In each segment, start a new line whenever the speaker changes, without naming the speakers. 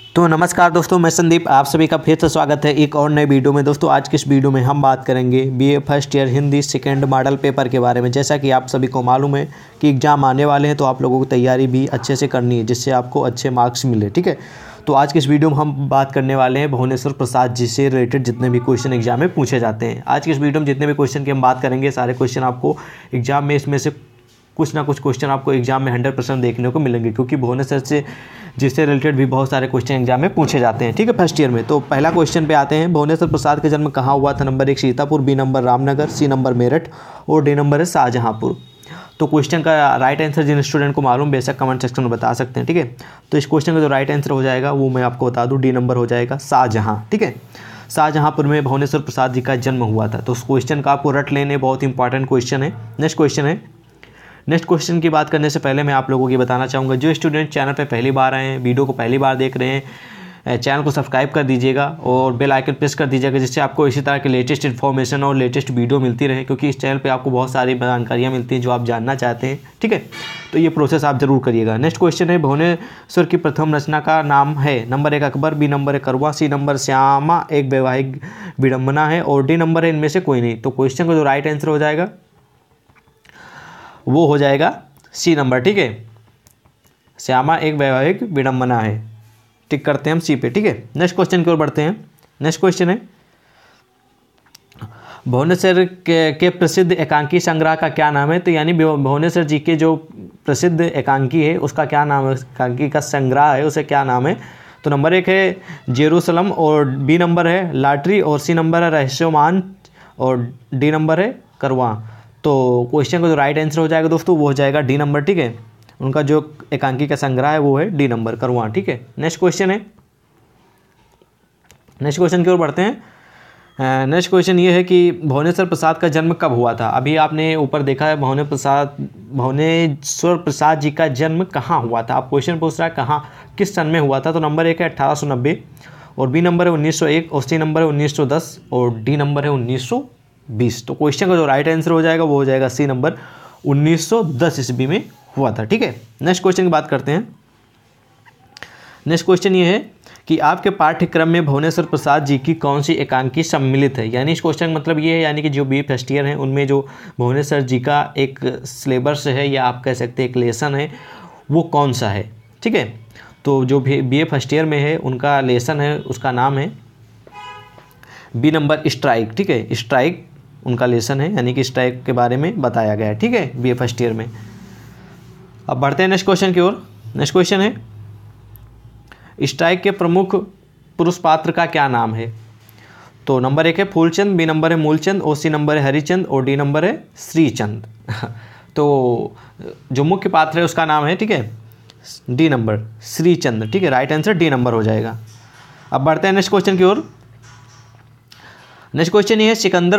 तो नमस्कार दोस्तों, मैं संदीप, आप सभी का फिर से स्वागत है एक और नए वीडियो में। दोस्तों आज की इस वीडियो में हम बात करेंगे BA first year Hindi second model paper के बारे में। जैसा कि आप सभी को मालूम है कि एग्ज़ाम आने वाले हैं, तो आप लोगों को तैयारी भी अच्छे से करनी है जिससे आपको अच्छे मार्क्स मिले। ठीक है, तो आज की इस वीडियो में हम बात करने वाले हैं भुवनेश्वर प्रसाद जी से रिलेटेड जितने भी क्वेश्चन एग्जाम में पूछे जाते हैं। आज की इस वीडियो में जितने भी क्वेश्चन की हम बात करेंगे, सारे क्वेश्चन आपको एग्जाम में इसमें से कुछ ना कुछ क्वेश्चन आपको एग्जाम में 100% देखने को मिलेंगे, क्योंकि भुवनेश्वर से जिससे रिलेटेड भी बहुत सारे क्वेश्चन एग्जाम में पूछे जाते हैं। ठीक है, फर्स्ट ईयर में। तो पहला क्वेश्चन पे आते हैं, भुवनेश्वर प्रसाद का जन्म कहाँ हुआ था? Number 1 Sitapur, B number Ramnagar, C number Meerut और डी नंबर है शाहजहाँपुर। तो क्वेश्चन का राइट आंसर जिन स्टूडेंट को मालूम बेशक कमेंट सेक्शन में बता सकते हैं। ठीक है, तो इस क्वेश्चन का जो राइट आंसर हो जाएगा वो मैं आपको बता दूँ, डी नंबर हो जाएगा शाहजहाँ। ठीक है, शाहजहाँपुर में भुवनेश्वर प्रसाद जी का जन्म हुआ था। तो उस क्वेश्चन का आपको रट लेने, बहुत इंपॉर्टेंट क्वेश्चन है। नेक्स्ट क्वेश्चन की बात करने से पहले मैं आप लोगों को ये बताना चाहूँगा, जो स्टूडेंट चैनल पे पहली बार आए हैं, वीडियो को पहली बार देख रहे हैं, चैनल को सब्सक्राइब कर दीजिएगा और बेल आइकन प्रेस कर दीजिएगा, जिससे आपको इसी तरह के लेटेस्ट इन्फॉर्मेशन और लेटेस्ट वीडियो मिलती रहे, क्योंकि इस चैनल पे आपको बहुत सारी जानकारियाँ मिलती हैं जो आप जानना चाहते हैं। ठीक है, तो ये प्रोसेस आप जरूर करिएगा। नेक्स्ट क्वेश्चन है, भुवनेश्वर की प्रथम रचना का नाम है? नंबर 1 अकबर, बी नंबर है करवा, सी नंबर श्यामा एक वैवाहिक विडंबना है और डी नंबर है इनमें से कोई नहीं। तो क्वेश्चन का जो राइट आंसर हो जाएगा वो हो जाएगा सी नंबर। ठीक है, श्यामा एक वैवाहिक विडंबना है। टिक करते हैं हम सी पे। ठीक है, नेक्स्ट क्वेश्चन की ओर बढ़ते हैं। नेक्स्ट क्वेश्चन है, भुवनेश्वर के प्रसिद्ध एकांकी संग्रह का क्या नाम है? तो यानी भुवनेश्वर जी के जो प्रसिद्ध एकांकी है उसका क्या नाम है? एकांकी का संग्रह है उसे क्या नाम है? तो नंबर 1 है जेरूसलम और बी नंबर है लाटरी और सी नंबर है रहस्यमान और डी नंबर है करवा। तो क्वेश्चन का जो राइट आंसर हो जाएगा दोस्तों वो हो जाएगा डी नंबर। ठीक है, उनका जो एकांकी का संग्रह है वो है डी नंबर करवा। ठीक है, नेक्स्ट क्वेश्चन की ओर बढ़ते हैं। नेक्स्ट क्वेश्चन ये है कि भुवनेश्वर प्रसाद का जन्म कब हुआ था? अभी आपने ऊपर देखा है भुवनेश्वर प्रसाद जी का जन्म कहाँ हुआ था। आप क्वेश्चन पूछ रहा है कहाँ, किस सन में हुआ था? तो नंबर 1 है 1890 और बी नंबर है 1901 और सी नंबर है 1910 और डी नंबर है 1920। तो क्वेश्चन का जो राइट आंसर हो जाएगा वो हो जाएगा सी नंबर, 1910 ईस्वी में हुआ था। ठीक है, नेक्स्ट क्वेश्चन की बात करते हैं। नेक्स्ट क्वेश्चन ये है कि आपके पाठ्यक्रम में भुवनेश्वर प्रसाद जी की कौन सी एकांकी सम्मिलित है? यानी इस क्वेश्चन मतलब ये है, यानी कि जो बी फर्स्ट ईयर हैं उनमें जो भुवनेश्वर जी का एक सिलेबस है या आप कह सकते हैं एक लेसन है, वो कौन सा है? ठीक है, तो जो बी ए फर्स्ट ईयर में है उनका लेसन है, उसका नाम है बी नंबर स्ट्राइक। ठीक है, स्ट्राइक उनका लेसन है, यानी कि स्ट्राइक के बारे में बताया गया है। ठीक है, बी ए फर्स्ट ईयर में। अब बढ़ते हैं नेक्स्ट क्वेश्चन की ओर। नेक्स्ट क्वेश्चन है, स्ट्राइक के प्रमुख पुरुष पात्र का क्या नाम है? तो नंबर 1 है फूलचंद, बी नंबर है मूलचंद और सी नंबर है हरिचंद और डी नंबर है श्रीचंद। तो जो मुख्य पात्र है उसका नाम है, ठीक है, डी नंबर श्रीचंद। ठीक है, राइट आंसर डी नंबर हो जाएगा। अब बढ़ते हैं नेक्स्ट क्वेश्चन की ओर। नेक्स्ट क्वेश्चन ये है, सिकंदर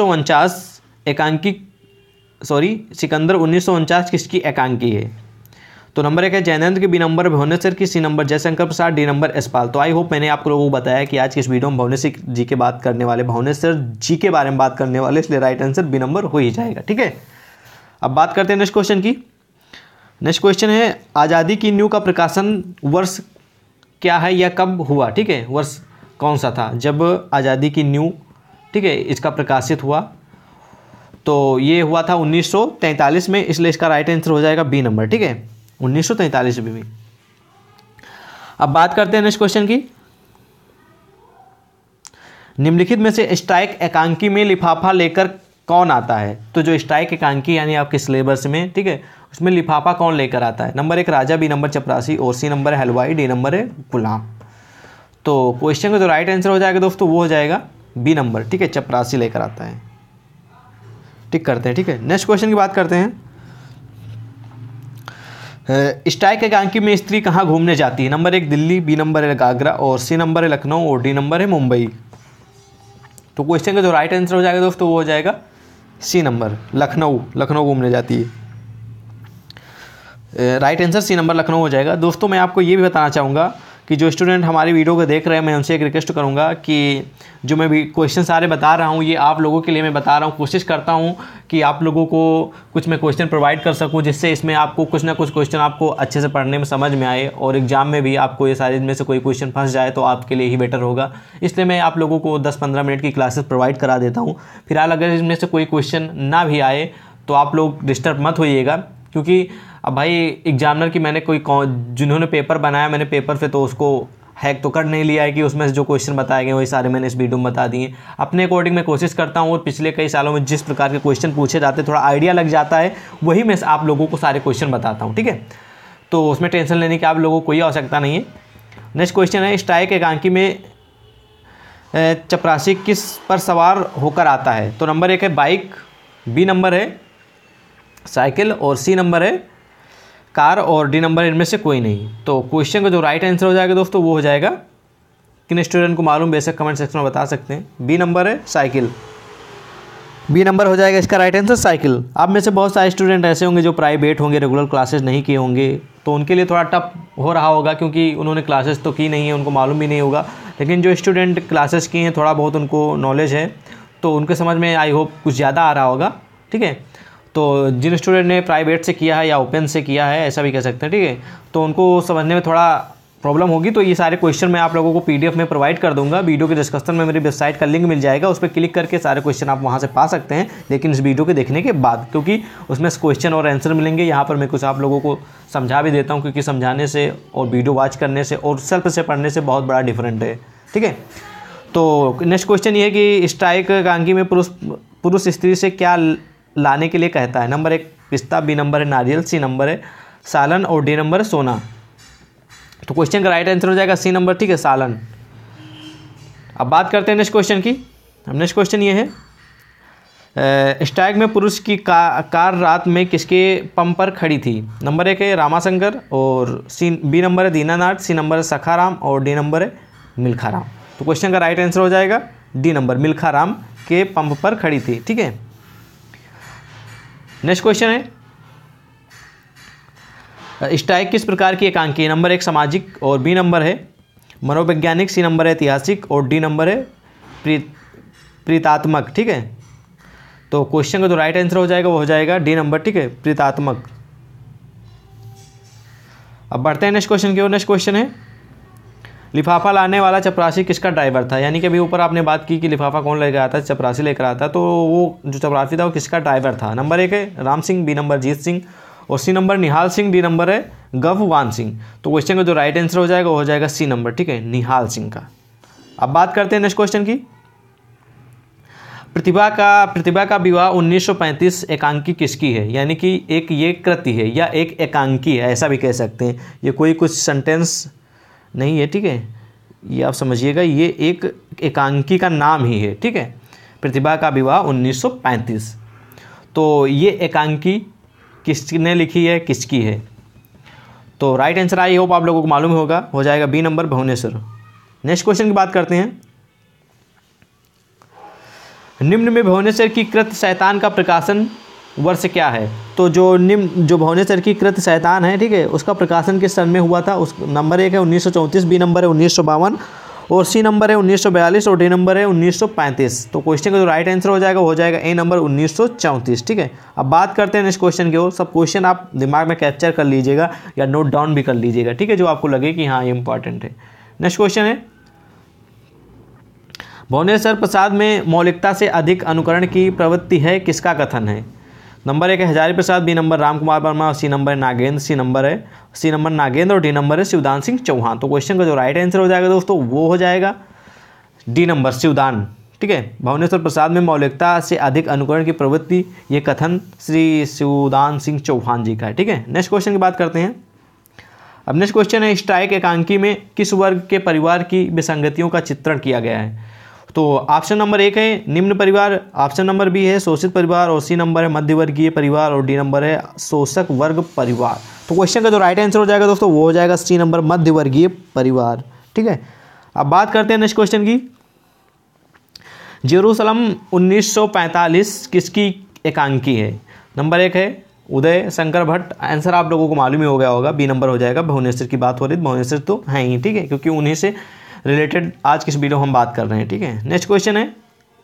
1949 किसकी एकांकी है? तो नंबर 1 है जैनेंद्र की, बी नंबर भुवनेश्वर की, C number Jaishankar Prasad, D number Yashpal. तो आई होप मैंने आप लोगों को बताया कि आज की इस वीडियो में भुवनेश्वर जी के बात करने वाले, भुवनेश्वर जी के बारे में बात करने वाले, इसलिए राइट आंसर बी नंबर हो ही जाएगा। ठीक है, अब बात करते हैं नेक्स्ट क्वेश्चन की। नेक्स्ट क्वेश्चन है, आज़ादी की नींव का प्रकाशन वर्ष क्या है या कब हुआ? ठीक है, वर्ष कौन सा था जब आज़ादी की नींव, ठीक है, इसका प्रकाशित हुआ? तो ये हुआ था 1943 में, इसलिए इसका राइट आंसर हो जाएगा बी नंबर। ठीक है, 1943 में। अब बात करते हैं नेक्स्ट क्वेश्चन की। निम्नलिखित में से स्ट्राइक एकांकी में लिफाफा लेकर कौन आता है? तो जो स्ट्राइक एकांकी यानी आपके सिलेबस में, ठीक है, उसमें लिफाफा कौन लेकर आता है? नंबर 1 राजा, बी नंबर चपरासी और सी नंबर है हलवाई, डी नंबर है गुलाम। तो क्वेश्चन का जो राइट आंसर हो जाएगा दोस्तों वो हो जाएगा बी नंबर। ठीक है, चपरासी लेकर आता है। टिक करते हैं। ठीक है, नेक्स्ट क्वेश्चन की बात करते हैं। स्ट्राइक एकांकी में स्त्री कहाँ घूमने जाती है? नंबर 1 दिल्ली, बी नंबर है आगरा और सी नंबर है लखनऊ और डी नंबर है मुंबई। तो क्वेश्चन का जो राइट आंसर हो जाएगा दोस्तों वो हो जाएगा सी नंबर, लखनऊ घूमने जाती है। Right answer C number Lucknow हो जाएगा। दोस्तों मैं आपको ये भी बताना चाहूँगा कि कि जो स्टूडेंट हमारी वीडियो को देख रहे हैं, मैं उनसे एक रिक्वेस्ट करूंगा कि जो मैं भी क्वेश्चन सारे बता रहा हूं ये आप लोगों के लिए मैं बता रहा हूं। कोशिश करता हूं कि आप लोगों को कुछ मैं क्वेश्चन प्रोवाइड कर सकूं, जिससे इसमें आपको कुछ ना कुछ क्वेश्चन आपको अच्छे से पढ़ने में समझ में आए और एग्जाम में भी आपको ये सारे में से कोई क्वेश्चन फंस जाए तो आपके लिए ही बेटर होगा। इसलिए मैं आप लोगों को 10-15 मिनट की क्लासेस प्रोवाइड करा देता हूँ। फिलहाल अगर इसमें से कोई क्वेश्चन ना भी आए तो आप लोग डिस्टर्ब मत होइएगा, क्योंकि अब भाई एग्जामिनर की मैंने जिन्होंने पेपर बनाया मैंने पेपर से तो उसको हैक तो कर नहीं लिया है कि उसमें से जो क्वेश्चन बताए गए वही सारे मैंने इस वीडियो में बता दिए। अपने अकॉर्डिंग मैं कोशिश करता हूँ और पिछले कई सालों में जिस प्रकार के क्वेश्चन पूछे जाते थोड़ा आइडिया लग जाता है, वही मैं आप लोगों को सारे क्वेश्चन बताता हूँ, ठीक है। तो उसमें टेंशन लेने की आप लोगों को कोई आवश्यकता नहीं है। नेक्स्ट क्वेश्चन है, स्ट्राइक एकांकी में चपरासी किस पर सवार होकर आता है? तो नंबर 1 है बाइक, बी नंबर है साइकिल और सी नंबर है कार और डी नंबर इनमें से कोई नहीं। तो क्वेश्चन का जो राइट आंसर हो जाएगा दोस्तों वो हो जाएगा, किन स्टूडेंट को मालूम बेशक कमेंट सेक्शन में बता सकते हैं। बी नंबर है साइकिल, बी नंबर हो जाएगा इसका राइट आंसर साइकिल। आप में से बहुत सारे स्टूडेंट ऐसे होंगे जो प्राइवेट होंगे, रेगुलर क्लासेस नहीं किए होंगे, तो उनके लिए थोड़ा टफ हो रहा होगा क्योंकि उन्होंने क्लासेस तो की नहीं है, उनको मालूम भी नहीं होगा। लेकिन जो स्टूडेंट क्लासेस किए हैं थोड़ा बहुत उनको नॉलेज है, तो उनके समझ में आई होप कुछ ज़्यादा आ रहा होगा, ठीक है। तो जिन स्टूडेंट ने प्राइवेट से किया है या ओपन से किया है ऐसा भी कह सकते हैं, ठीक है, तो उनको समझने में थोड़ा प्रॉब्लम होगी। तो ये सारे क्वेश्चन मैं आप लोगों को पीडीएफ में प्रोवाइड कर दूंगा। वीडियो के डिस्क्रिप्शन में मेरी वेबसाइट का लिंक मिल जाएगा, उस पर क्लिक करके सारे क्वेश्चन आप वहाँ से पा सकते हैं, लेकिन इस वीडियो के देखने के बाद, क्योंकि उसमें क्वेश्चन और आंसर मिलेंगे। यहाँ पर मैं कुछ आप लोगों को समझा भी देता हूँ, क्योंकि समझाने से और वीडियो वॉच करने से और सेल्फ से पढ़ने से बहुत बड़ा डिफरेंट है, ठीक है। तो नेक्स्ट क्वेश्चन ये है कि स्ट्राइक एकांकी में पुरुष स्त्री से क्या लाने के लिए कहता है? नंबर 1 पिस्ता, बी नंबर है नारियल, सी नंबर है सालन और डी नंबर है सोना। तो क्वेश्चन का राइट आंसर हो जाएगा सी नंबर, ठीक है, सालन। अब बात करते हैं नेक्स्ट क्वेश्चन की। अब नेक्स्ट क्वेश्चन ये है, स्ट्राइक में पुरुष की कार रात में किसके पंप पर खड़ी थी? नंबर 1 है रामाशंकर और बी नंबर है दीनानाथ, सी नंबर है सखाराम और डी नंबर है मिल्खाराम। तो क्वेश्चन का राइट आंसर हो जाएगा डी नंबर, मिल्खाराम के पंप पर खड़ी थी, ठीक है। नेक्स्ट क्वेश्चन है, स्ट्राइक किस प्रकार की एकांकी है? नंबर 1 सामाजिक और बी नंबर है मनोवैज्ञानिक, सी नंबर है ऐतिहासिक और डी नंबर है प्रीतात्मक, ठीक है। तो क्वेश्चन का जो राइट आंसर हो जाएगा वो हो जाएगा डी नंबर, ठीक है, प्रीतात्मक। अब बढ़ते हैं नेक्स्ट क्वेश्चन की ओर। नेक्स्ट क्वेश्चन है, लिफाफा लाने वाला चपरासी किसका ड्राइवर था? यानी कि अभी ऊपर आपने बात की कि लिफाफा कौन लेकर आता है, चपरासी लेकर आता है, तो वो जो चपरासी था वो किसका ड्राइवर था? नंबर 1 है राम सिंह, बी नंबर जीत सिंह और C number Nihal Singh, D number है गववान सिंह। तो क्वेश्चन का जो राइट आंसर हो जाएगा वो हो जाएगा सी नंबर, ठीक है, निहाल सिंह का। अब बात करते हैं नेक्स्ट क्वेश्चन की। प्रतिभा का विवाह 1935 एकांकी किसकी है? यानी कि एक ये कृति है या एक एकांकी है, ऐसा भी कह सकते हैं। ये कोई कुछ सेंटेंस नहीं है, ठीक है, ये आप समझिएगा, ये एक एकांकी का नाम ही है, ठीक है। प्रतिभा का विवाह 1935, तो ये एकांकी किसने लिखी है, किसकी है? तो राइट आंसर आई होप आप लोगों को मालूम होगा, हो जाएगा B number Bhubaneswar. Next question की बात करते हैं। निम्न में भुवनेश्वर की कृत शैतान का प्रकाशन वर्ष क्या है? तो जो भुवनेश्वर की कृत शैतान है, ठीक है, उसका प्रकाशन किस सन में हुआ था? उस नंबर 1 है 1934, बी नंबर है 1952 और सी नंबर है 1942 और डी नंबर है 1935। तो क्वेश्चन का जो राइट आंसर हो जाएगा ए नंबर 1934, ठीक है। अब बात करते हैं नेक्स्ट क्वेश्चन की ओर। सब क्वेश्चन आप दिमाग में कैप्चर कर लीजिएगा या नोट डाउन भी कर लीजिएगा, ठीक है, जो आपको लगे कि हाँ ये इंपॉर्टेंट है। नेक्स्ट क्वेश्चन है, भुवनेश्वर प्रसाद में मौलिकता से अधिक अनुकरण की प्रवृत्ति है, किसका कथन है? नंबर 1 है हजारी प्रसाद, बी नंबर राम कुमार वर्मा और C number Nagendra, C number Nagendra और डी नंबर है शिवदान सिंह चौहान। तो क्वेश्चन का जो राइट आंसर हो जाएगा दोस्तों वो हो जाएगा डी नंबर शिवदान, ठीक है। भुवनेश्वर प्रसाद में मौलिकता से अधिक अनुकरण की प्रवृत्ति, ये कथन श्री शिवदान सिंह चौहान जी का है, ठीक है। नेक्स्ट क्वेश्चन की बात करते हैं। अब नेक्स्ट क्वेश्चन है, स्ट्राइक एकांकी में किस वर्ग के परिवार की विसंगतियों का चित्रण किया गया है? तो ऑप्शन नंबर 1 है निम्न परिवार, ऑप्शन नंबर बी है शोषित परिवार और सी नंबर है मध्यवर्गीय परिवार और डी नंबर है शोषक वर्ग परिवार। तो क्वेश्चन का जो राइट आंसर हो जाएगा दोस्तों वो हो जाएगा सी नंबर मध्यवर्गीय परिवार, ठीक है। अब बात करते हैं नेक्स्ट क्वेश्चन की। जेरूसलम 1945 किसकी एकांकी है? नंबर 1 है उदय शंकर भट्ट, आंसर आप लोगों को मालूम ही हो गया होगा, बी नंबर हो जाएगा। भुवनेश्वर की बात हो रही है, भुवनेश्वर तो है ही, ठीक है, क्योंकि उन्हीं से रिलेटेड आज किस वीडियो हम बात कर रहे हैं, ठीक है। नेक्स्ट क्वेश्चन है,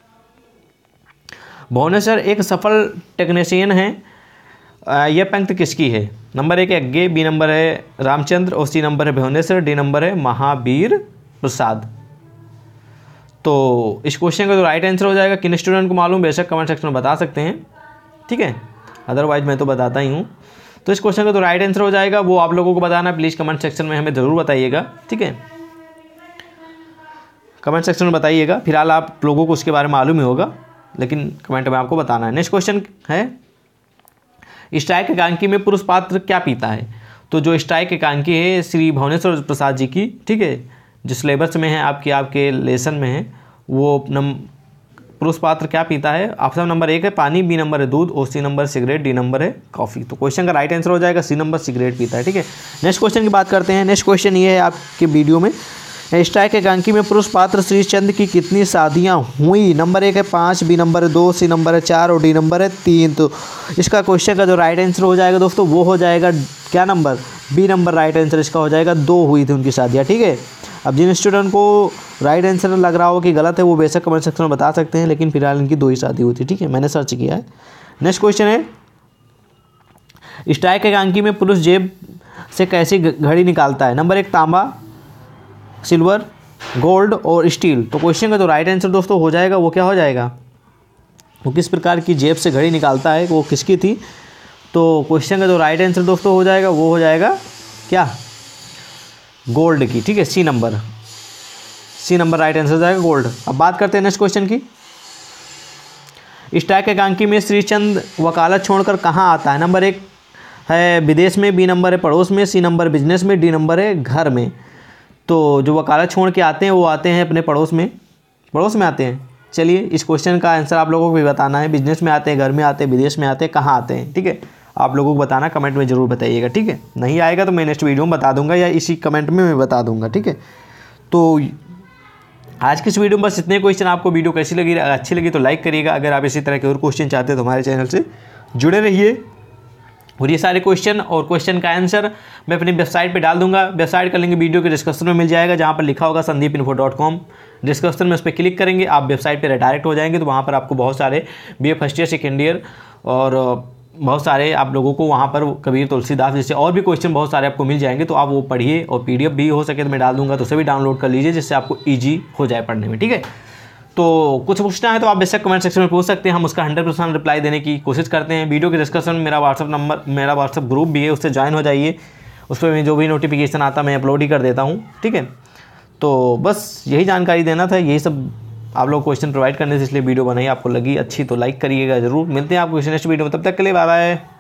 भुवनेश्वर एक सफल टेक्नीशियन है, यह पंक्ति किसकी है? नंबर 1 अज्ञे, बी नंबर है रामचंद्र और सी नंबर है भुवनेश्वर, डी नंबर है महावीर प्रसाद। तो इस क्वेश्चन का जो राइट आंसर हो जाएगा, किन स्टूडेंट को मालूम बेशक कमेंट सेक्शन में बता सकते हैं, ठीक है, अदरवाइज मैं तो बताता ही हूँ। तो इस क्वेश्चन का जो राइट आंसर हो जाएगा वो आप लोगों को बताना है, प्लीज़ कमेंट सेक्शन में हमें ज़रूर बताइएगा, ठीक है, कमेंट सेक्शन में बताइएगा। फिलहाल आप लोगों को उसके बारे में मालूम ही होगा, लेकिन कमेंट में आपको बताना है। नेक्स्ट क्वेश्चन है, स्ट्राइक एकांकी में पुरुष पात्र क्या पीता है? तो जो स्ट्राइक एकांकी है श्री भुवनेश्वर प्रसाद जी की, ठीक है, जो सिलेबस में है आपके लेसन में है, वो पुरुष पात्र क्या पीता है? ऑप्शन नंबर 1 है पानी, बी नंबर है दूध और C number cigarette, D number है कॉफ़ी। तो क्वेश्चन का राइट आंसर हो जाएगा सी नंबर सिगरेट पीता है, ठीक है। नेक्स्ट क्वेश्चन की बात करते हैं। नेक्स्ट क्वेश्चन ये है आपके वीडियो में, स्ट्राइक एकांकी में पुरुष पात्र श्री चंद की कितनी शादियां हुई? नंबर 1 है 5, बी नंबर है 2, सी नंबर है 4 और डी नंबर है 3। तो इसका क्वेश्चन का जो राइट आंसर हो जाएगा दोस्तों वो हो जाएगा क्या number? B number right answer इसका हो जाएगा, 2 हुई थी उनकी शादियाँ, ठीक है। अब जिन स्टूडेंट को राइट आंसर लग रहा हो कि गलत है वो बेशक कमेंट सेक्शन में बता सकते हैं, लेकिन फिलहाल इनकी 2 ही शादी हुई थी, ठीक है, मैंने सर्च किया है। नेक्स्ट क्वेश्चन है, स्ट्राइक एकांकी में पुरुष जेब से कैसी घड़ी निकालता है? नंबर 1 तांबा, सिल्वर, गोल्ड और स्टील। तो क्वेश्चन का जो राइट आंसर दोस्तों हो जाएगा वो क्या हो जाएगा? वो किस प्रकार की जेब से घड़ी निकालता है, वो किसकी थी? तो क्वेश्चन का जो राइट आंसर दोस्तों हो जाएगा वो हो जाएगा क्या? गोल्ड की, ठीक है, सी नंबर राइट आंसर हो जाएगा गोल्ड। अब बात करते हैं नेक्स्ट क्वेश्चन की। स्ट्राइक एकांकी में श्रीचंद वकालत छोड़कर कहाँ आता है? नंबर 1 है विदेश में, बी नंबर है पड़ोस में, सी नंबर बिजनेस में, डी नंबर है घर में। तो जो वकालत छोड़ के आते हैं वो आते हैं अपने पड़ोस में आते हैं। चलिए इस क्वेश्चन का आंसर आप लोगों को भी बताना है, बिजनेस में आते हैं, घर में आते हैं, विदेश में आते हैं, कहाँ आते हैं, ठीक है, आप लोगों को बताना, कमेंट में ज़रूर बताइएगा, ठीक है। नहीं आएगा तो मैं नेक्स्ट वीडियो में बता दूंगा या इसी कमेंट में मैं बता दूंगा, ठीक है। तो आज की इस वीडियो में बस इतने क्वेश्चन। आपको वीडियो कैसी लगी? अच्छी लगी तो लाइक करिएगा। अगर आप इसी तरह के और क्वेश्चन चाहते हैं तो हमारे चैनल से जुड़े रहिए। और ये सारे क्वेश्चन और क्वेश्चन का आंसर मैं अपनी वेबसाइट पे डाल दूंगा। वेबसाइट का लिंक वीडियो के डिस्क्रिप्शन में मिल जाएगा, जहाँ पर लिखा होगा sandeepinfo.com। डिस्क्रिप्शन में उस पर क्लिक करेंगे, आप वेबसाइट पे डायरेक्ट हो जाएंगे, तो वहाँ पर आपको बहुत सारे BA first year second year और बहुत सारे आप लोगों को वहाँ पर कबीर तुलसीदास जैसे और भी क्वेश्चन बहुत सारे आपको मिल जाएंगे। तो आप वो पढ़िए, और PDF भी हो सके तो मैं डाल दूंगा, तो उसे भी डाउनलोड कर लीजिए, जिससे आपको ईजी हो जाए पढ़ने में, ठीक है। तो कुछ पूछना है तो आप बेशक कमेंट सेक्शन में पूछ सकते हैं, हम उसका 100% रिप्लाई देने की कोशिश करते हैं। वीडियो के डिस्क्रिप्शन में मेरा व्हाट्सअप ग्रुप भी है, उससे ज्वाइन हो जाइए। उस पर मैं जो भी नोटिफिकेशन आता मैं अपलोड ही कर देता हूँ, ठीक है। तो बस यही जानकारी देना था, यही सब आप लोग क्वेश्चन प्रोवाइड करने से इसलिए वीडियो बनाई। आपको लगी अच्छी तो लाइक करिएगा ज़रूर। मिलते हैं आपको नेक्स्ट वीडियो में, तब तक के लिए बाय बाय।